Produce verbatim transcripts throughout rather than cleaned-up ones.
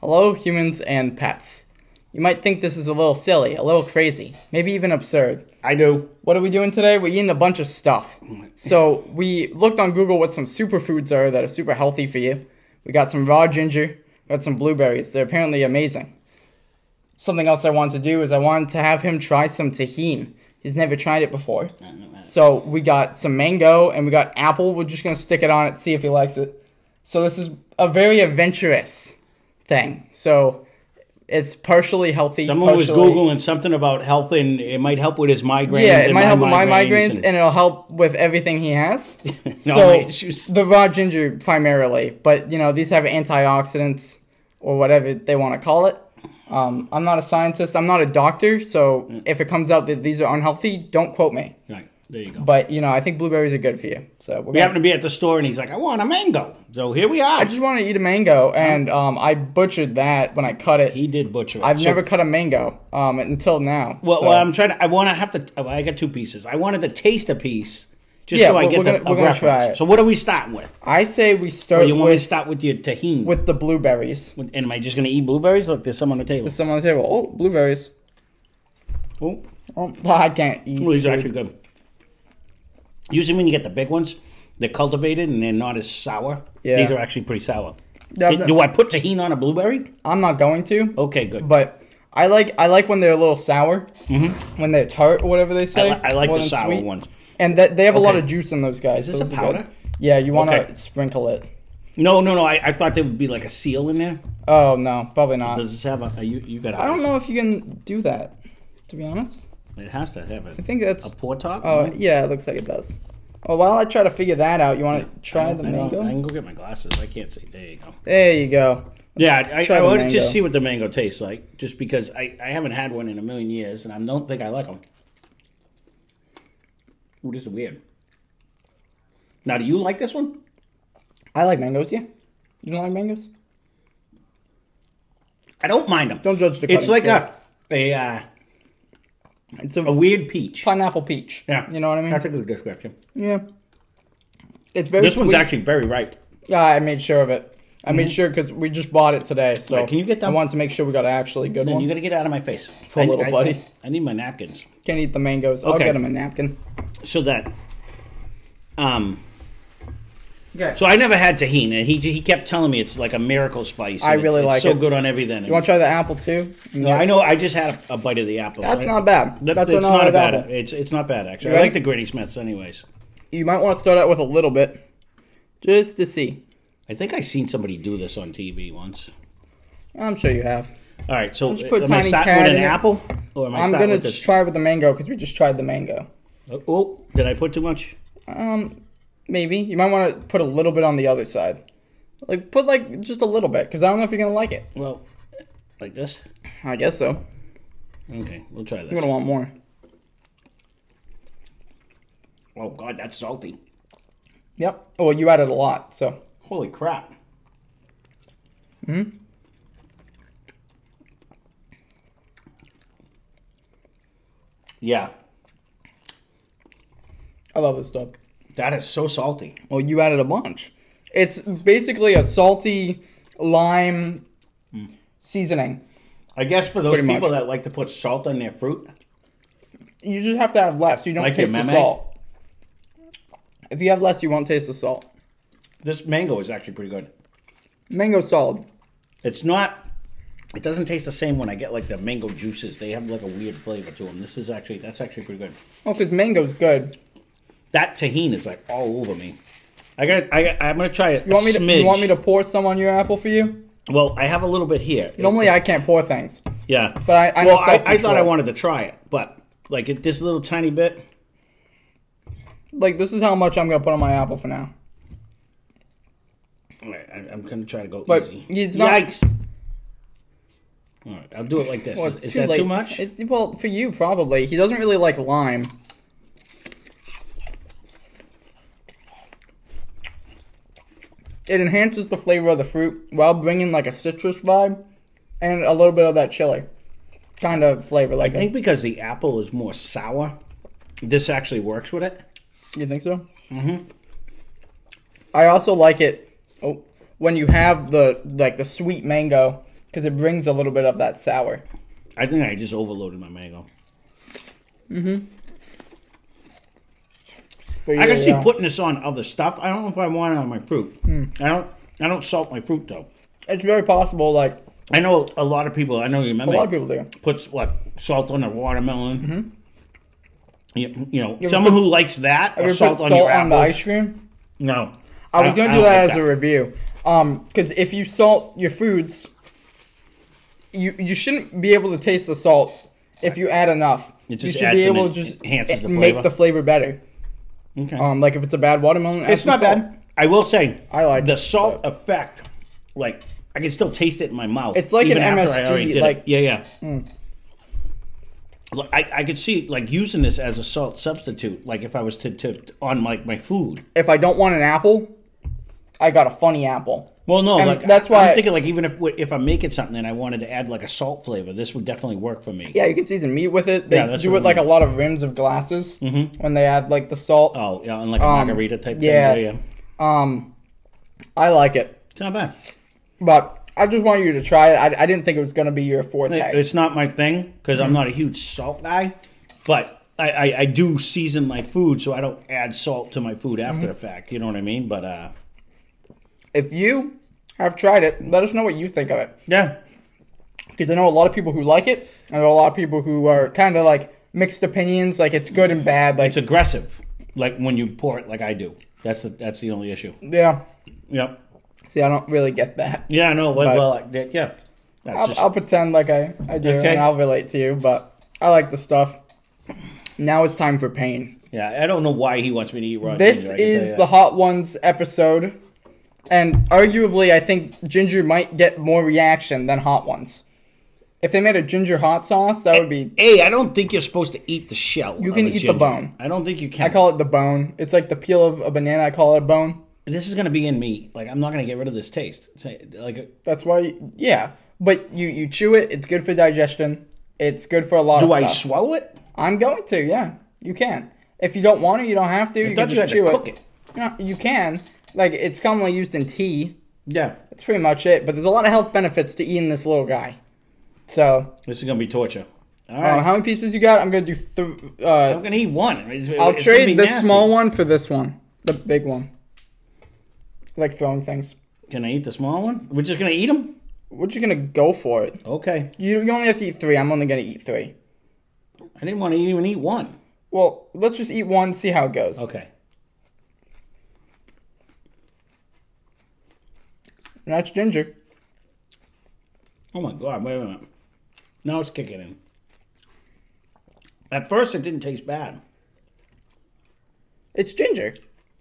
Hello, humans and pets. You might think this is a little silly, a little crazy, maybe even absurd. I do. What are we doing today? We're eating a bunch of stuff. So we looked on Google what some superfoods are that are super healthy for you. We got some raw ginger, got some blueberries. They're apparently amazing. Something else I wanted to do is I wanted to have him try some tahini. He's never tried it before. So we got some mango and we got apple. We're just going to stick it on it, see if he likes it. So this is a very adventurous thing. So it's partially healthy. Someone partially... was Googling something about health and it might help with his migraines. Yeah, it and might my help with my migraines migraines and... and it'll help with everything he has. no, so my issues. The raw ginger primarily. But, you know, these have antioxidants or whatever they want to call it. Um, I'm not a scientist. I'm not a doctor. So mm. if it comes out that these are unhealthy, don't quote me. Right. There you go. But, you know, I think blueberries are good for you. So we're We gonna... happen to be at the store, and he's like, I want a mango. So here we are. I just want to eat a mango, and um, I butchered that when I cut it. He did butcher it. I've so, never cut a mango um, until now. Well, so. well, I'm trying to, I want to have to, I got two pieces. I wanted to taste a piece, just yeah, so I we're, get we're the gonna, a we're gonna reference. try it. So what are we starting with? I say we start Well, you want with, me to start with your tahini? with the blueberries. And am I just going to eat blueberries? Look, there's some on the table. There's some on the table. Oh, blueberries. Oh, oh I can't eat. well, these are food. actually good. Usually when you get the big ones, they're cultivated and they're not as sour. Yeah. These are actually pretty sour. Yeah, do, do I put tahini on a blueberry? I'm not going to. Okay, good. But I like I like when they're a little sour. Mm-hmm. When they're tart or whatever they say. I, li I like more the than sour sweet. ones. And that they have a Okay. lot of juice in those guys. Is this so a powder? Yeah, you want to Okay. sprinkle it. No, no, no. I, I thought there would be like a seal in there. Oh, no. Probably not. Does this have a, a you, you got I don't know if you can do that, to be honest. It has to have a, I think that's... a pour top. Oh, no? yeah, it looks like it does. Well, while I try to figure that out, you want to try I the don't- I don't- mango? I can go get my glasses. I can't see. There you go. There you go. Yeah, I, try I the want to mango. just see what the mango tastes like, just because I, I haven't had one in a million years, and I don't think I like them. Ooh, this is weird. Now, do you like this one? I like mangoes, yeah. You don't like mangoes? I don't mind them. Don't judge the It's cutting like skills. a a, uh, It's a, a weird peach. pineapple peach. Yeah, You know what I mean? That's a good description. Yeah. It's very This one's sweet. actually very ripe. Yeah, I made sure of it. I made sure because we just bought it today, so Right, can you get I them? wanted to make sure we got an actually good Then one. you got to get out of my face, Poor I- little I- buddy. I, I need my napkins Can't eat the mangoes. I'll Okay. get him a napkin. so that. Um. Okay. So I never had tahini, and he he kept telling me it's like a miracle spice. I and it's- really it's like so it. good on everything. You want to try the apple too? No, I know. I just had a, a bite of the apple. That's I- not bad. That, That's it's an not a alright bad. apple. It's it's not bad actually. You I ready? like the Granny Smiths, anyways. You might want to start out with a little bit, just to see. I think I seen somebody do this on T V once. I'm sure you have. All right, so Just put am I tiny starting cat with an in it. apple, or am I I'm starting gonna with this? try with the mango because we just tried the mango. Oh, oh, did I put too much? Um, maybe you might want to put a little bit on the other side. Like put like just a little bit because I don't know if you're gonna like it. Well, like this. I guess so. Okay, we'll try this. You're gonna want more. Oh God, that's salty. Yep. Oh, well, you added a lot, so. Holy crap. Hmm. Yeah, I love this stuff. that is so salty. Well, you added a bunch. It's basically a salty lime seasoning. I guess for those Pretty people much. that like to put salt on their fruit. You just have to have less. You don't Like your taste the meme? salt. If you have less, you won't taste the salt. This mango is actually pretty good. Mango solid. It's not. It doesn't taste the same when I get like the mango juices. They have like a weird flavor to them. This is actually that's actually pretty good. Oh, because mango's good. That tahini is like all over me. I got. I got, I'm gonna try it. You want me to? Smidge. You want me to pour some on your apple for you? Well, I have a little bit here. Normally, I can't pour things. Yeah. But I- I know well, I, I thought self-control. I wanted to try it, but like it, this little tiny bit. Like this is how much I'm gonna put on my apple for now. All right, I, I'm gonna try to go But easy. it's not- Yikes! All right, I'll do it like this. Well, is it's is too that late. too much? It, well, for you probably. He doesn't really like lime. It enhances the flavor of the fruit while bringing like a citrus vibe and a little bit of that chili kind of flavor. I Like think because the apple is more sour, this actually works with it. you think so? Mm-hmm. I also like it. Oh, when you have the like the sweet mango because it brings a little bit of that sour. I think I just overloaded my mango. Mm-hmm. I can see uh, putting this on other stuff. I don't know if I want it on my fruit. Mm. I don't. I don't salt my fruit though. It's very possible. Like I know a lot of people. I know you remember. A lot of people do. Puts what salt on a watermelon. Mm-hmm. You, you know, you someone put, who likes that. Have or you salt, put on, salt your on the ice cream? No. I was I gonna I do that like as that. a review. Um, because if you salt your foods, you you shouldn't be able to taste the salt if you add enough. It just you should adds be and able it to just enhances the make flavor. the flavor better. Okay. Um, like if it's a bad watermelon, add It's some not salt. bad. I will say. I like the it, salt but- effect. Like I can still taste it in my mouth. It's like even an after I M S G, already did like- it. Yeah, yeah. Mm. Look, I, I could see like using this as a salt substitute. Like if I was to, to on like my food. If I don't want an apple, I got a funny apple. Well, no, And like that's I, why I'm thinking like even if if I'm making something and I wanted to add like a salt flavor, this would definitely work for me. Yeah, you can season meat with it. They Yeah, that's do what it I like a mean. lot of rims of glasses when they add like the salt. Oh, yeah, and like a Um, margarita type yeah. thing. Yeah, yeah. Um, I like it, It's not bad. but I just wanted you to try it. I, I didn't think it was gonna be your forte. It's not my thing because I'm not a huge salt guy, but I, I, I do season my food so I don't add salt to my food after the fact. You know what I mean? But uh, If you have tried it, let us know what you think of it. yeah, Because I know a lot of people who like it, and there are a lot of people who are kind of like mixed opinions. Like it's good and bad. Like it's aggressive. Like when you pour it, like I do. That's the that's the only issue. yeah. Yep. See, I don't really get that. Yeah, I know. Well, But- well like, that- yeah. That's I'll, just- I'll pretend like I, I do, Okay. and I'll relate to you. But I like the stuff. Now it's time for pain. yeah, I don't know why he wants me to eat raw This ginger, I can tell is you the that. Hot Ones episode, and arguably, I think ginger might get more reaction than Hot Ones. If they made a ginger hot sauce, that would be. Hey, I don't think you're supposed to eat the shell. You of can a eat the ginger. bone. I don't think you can. I call it the bone. It's like the peel of a banana. I call it a bone. This is gonna be in me. Like I'm not gonna get rid of this taste. It's like, That's why, yeah. But you you chew it. It's good for digestion. It's good for a lot do of I stuff. swallow it? I'm going to. Yeah, you can. If you don't want to, you don't have to. I you thought can you just had to chew cook it. it. No, you can. Like it's commonly used in tea. Yeah. That's pretty much it. But there's a lot of health benefits to eating this little guy. So, This is gonna be torture. All uh, right. how many pieces you got? I'm gonna do. Th- uh, I'm gonna eat one. It's- I'll it's gonna be trade this nasty. small one for this one, the big one. I like throwing things. Can I eat the small one? We're just gonna eat them. We're just gonna go for it. Okay. You you only have to eat three. I'm only gonna eat three. I didn't want to even eat one. Well, let's just eat one. See how it goes. Okay. And that's ginger. Oh my god! Wait a minute. Now it's kicking in. At first, it didn't taste bad. It's ginger.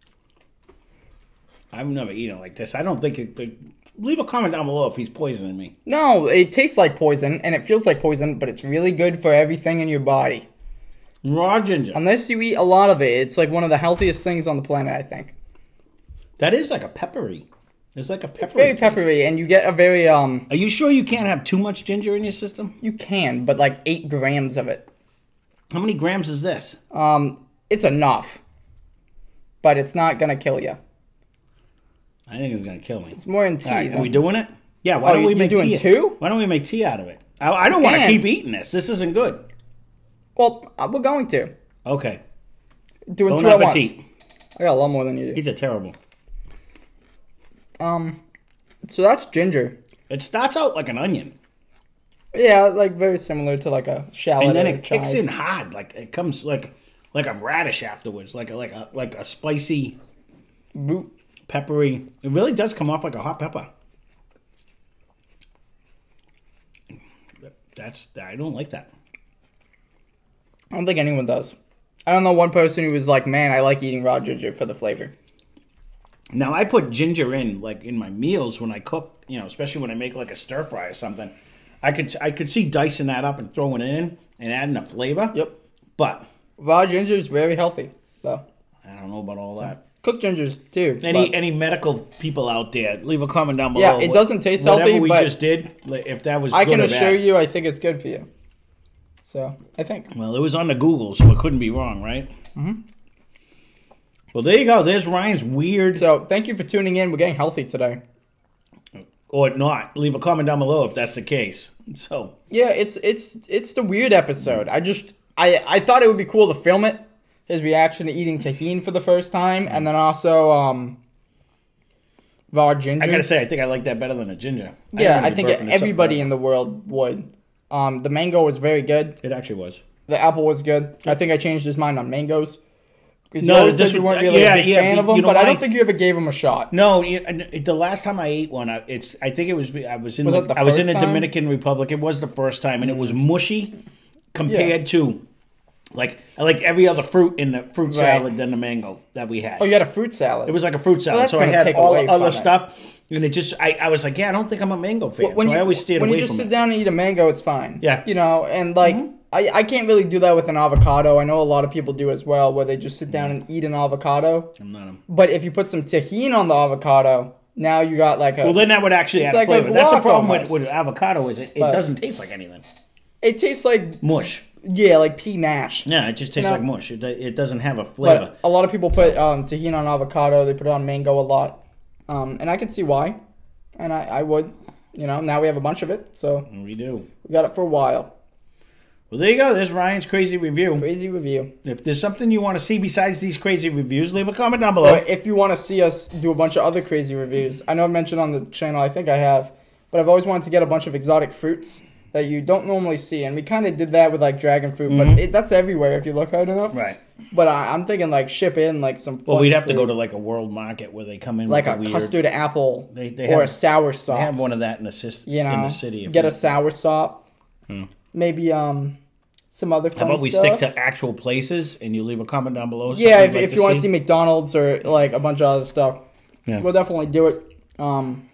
I've never eaten it like this. I don't think it. it leave a comment down below if he's poisoning me. No, it tastes like poison and it feels like poison, but it's really good for everything in your body. Raw ginger. Unless you eat a lot of it, it's like one of the healthiest things on the planet, I think. That is like a peppery. It's like a peppery. It's very taste. peppery, and you get a very um. Are you sure you can't have too much ginger in your system? You can, but like eight grams of it. How many grams is this? Um, it's enough, but it's not gonna kill you. I think it's gonna kill me. It's more in tea. All right, though. are we doing it? Yeah. Why Oh, don't we you- make you're doing tea? two? Why don't we make tea out of it? I, I don't want to can. keep eating this. This isn't good. Well, uh, we're going to Okay. doing Bon two at once. appetit. I got a lot more than you do. These are terrible. Um, so that's ginger. It starts out like an onion, Yeah, like very similar to like a shallot. and then or it kicks chive. in hard. Like it comes like like a radish afterwards. Like a, like a like a spicy, Root. peppery. It really does come off like a hot pepper. That's I don't like that. I don't think anyone does. I don't know one person who was like, "Man, I like eating raw ginger for the flavor." Now I put ginger in like in my meals when I cook, you know, especially when I make like a stir fry or something. I could I could see dicing that up and throwing it in and adding a flavor. Yep. But Raw ginger is very healthy, though. I don't know about all that. Cooked gingers too. Any but- any medical people out there, leave a comment down below. Yeah, it What- doesn't taste whatever healthy, we but just did, like, if that was I good can or assure bad. you, I think it's good for you. So I think. Well, it was on the Google, so it couldn't be wrong, right? Mm-hmm. Well, there you go. There's Ryan's weird. So thank you for tuning in. We're getting healthy today. or not. Leave a comment down below if that's the case. So Yeah, it's it's it's the weird episode. I just I I thought it would be cool to film it. His reaction to eating tahini for the first time, and then also um raw ginger. I gotta say, I think I like that better than a ginger. Yeah, I, I think everybody in the world would. Um, the mango was very good. It actually was. The apple was good. I think I changed his mind on mangoes. Because No, you always this said you was- weren't really yeah, a big yeah, fan of you them, know but I why? don't think you ever gave them a shot. No, it, the last time I ate one, I, it's. I think it was. I was in. Was the, it the I was in first the time? Dominican Republic. It was the first time, and it was mushy compared to, like, like every other fruit in the fruit salad than the mango that we had. Oh, you had a fruit salad. It was like a fruit salad, Well, that's so I gonna had take all away the other from it. stuff, and it just. I, I was like, yeah, I don't think I'm a mango fan. when so you, I always stayed when away you just from sit it. down and eat a mango, it's fine. Yeah. You know, and like I, I can't really do that with an avocado. I know a lot of people do as well, where they just sit down and eat an avocado. I'm not a, But if you put some tahini on the avocado, now you got like a. well, then that would actually add like a flavor. That's the guac problem with, almost. with avocado is it, it But- doesn't taste like anything. It tastes like Mush. yeah, like pea mash. Yeah, it just tastes know? like mush. It, it doesn't have a flavor. But a lot of people put um, tahini on avocado. They put it on mango a lot, um, and I can see why. And I, I would, you know. Now we have a bunch of it, so We do. we got it for a while. Well, there you go. There's Ryan's crazy review. Crazy review. If there's something you want to see besides these crazy reviews, leave a comment down below. But if you want to see us do a bunch of other crazy reviews, I know I've mentioned on the channel, I think I have, but I've always wanted to get a bunch of exotic fruits that you don't normally see, and we kind of did that with like dragon fruit, but it, that's everywhere if you look hard enough. Right. But I, I'm thinking like ship in like some. Well, fun we'd have to fruit, go to like a world market where they come in like with a a weird. custard apple They- they or have- a sour They sop. have one of that in the, sis- You know, in the city. if get you- a sour sop. Hmm. Maybe um some other. How Funny about we stuff. stick to actual places and you leave a comment down below? Yeah, something if, you'd if like you want to see McDonald's or like a bunch of other stuff, Yeah. we'll definitely do it. Um.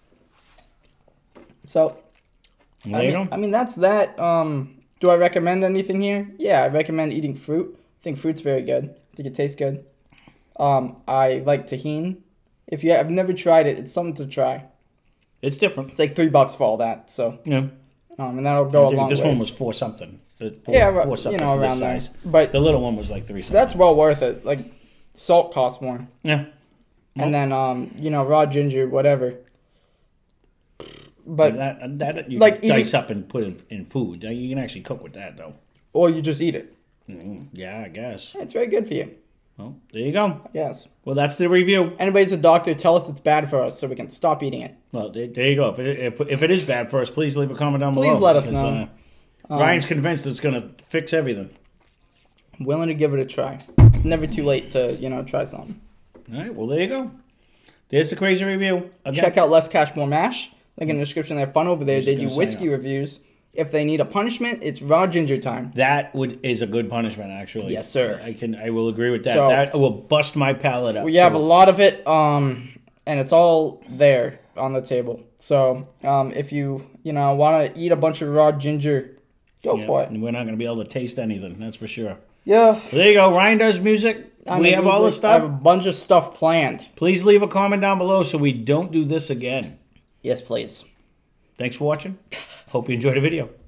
So. There I you mean, go. I mean, that's that. Um, do I recommend anything here? Yeah, I recommend eating fruit. I think fruit's very good. I think it tastes good. Um, I like tahini. If you have never tried it, it's something to try. It's different. It's like three bucks for all that. So, Yeah. um, and that'll go I a think long this ways. one was four something. The Four, yeah, four but, something you know, for this around there. size. But The little one was like three something. that's well worth it. Like, salt costs more, yeah. and then um, you know, raw ginger, whatever. But that, that you like like dice eating- up and put in, in food. You can actually cook with that though. or you just eat it. Mm, yeah, I guess. It's very good for you. Well, there you go. Yes. Well, that's the review. Anybody's a doctor, tell us it's bad for us so we can stop eating it. Well, there, there you go. If it, if, if it is bad for us, please leave a comment down below. Please let us because, know. Uh, Ryan's convinced it's going to fix everything. I'm willing to give it a try. Never too late to, you know, try something. All right, well, there you go. There's the crazy review. Again, Check out Less Cash More Mash. Link in the description. They're fun over there. Just They gonna do sign whiskey up. reviews. If they need a punishment, it's raw ginger time. That would is a good punishment, actually. Yes, sir. I can. I will agree with that. So- that will bust my palate up. We have a So, lot of it, um, and it's all there on the table. So um, if you, you know, want to eat a bunch of raw ginger, go yeah, for it. and we're not going to be able to taste anything. That's for sure. Yeah. Well, there you go. Ryan does music. I we make have all the music. I have a stuff. bunch of stuff planned. Please leave a comment down below so we don't do this again. Yes, please. Thanks for watching. Hope you enjoyed the video.